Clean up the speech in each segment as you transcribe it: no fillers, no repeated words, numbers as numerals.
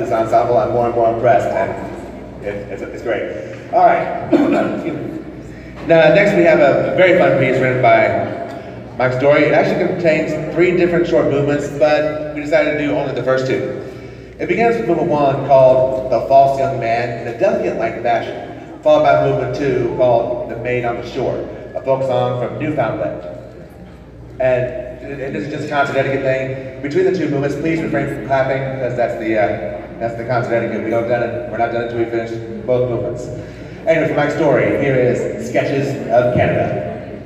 this ensemble, I'm more and more impressed, and it's great. All right. Now, next we have a very fun piece written by Mike Story. It actually contains 3 different short movements, but we decided to do only the first 2. It begins with movement 1 called The False Young Man in a delicate-like fashion, followed by movement 2 called The Maid on the Shore, a folk song from Newfoundland. And this is just a concert etiquette thing. Between the 2 movements, please refrain from clapping, because that's the concert etiquette. We're not done until we finish both movements. Anyway, for Mike's Story, here is Sketches of Canada.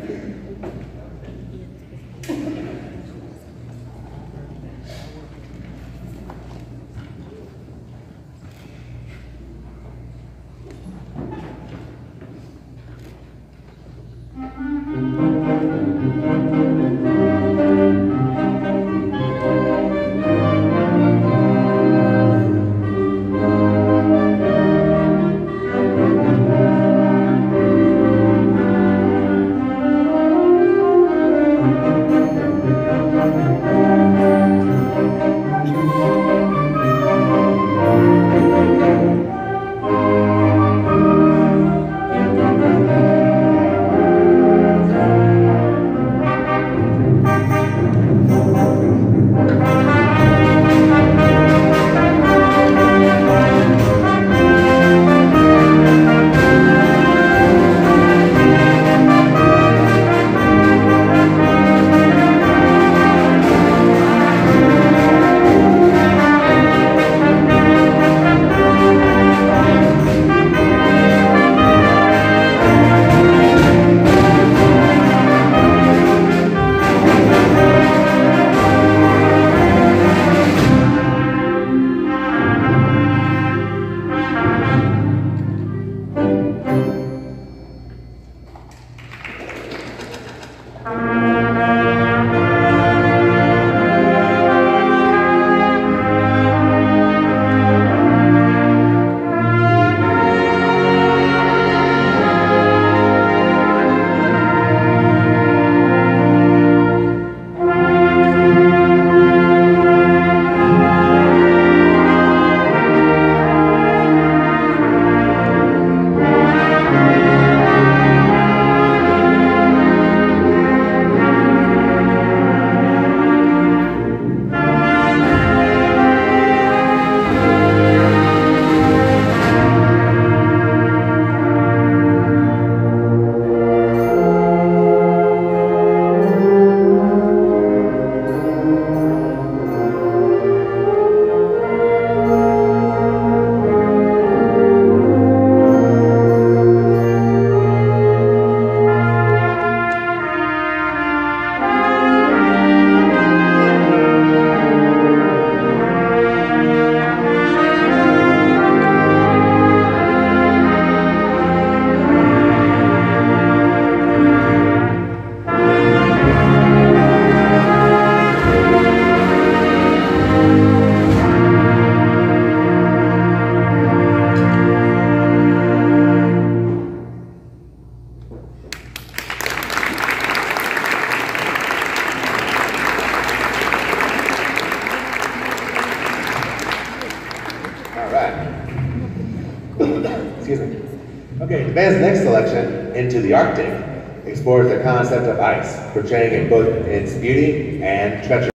Excuse me. Okay, the band's next selection, Into the Arctic, explores the concept of ice, portraying it both its beauty and treachery.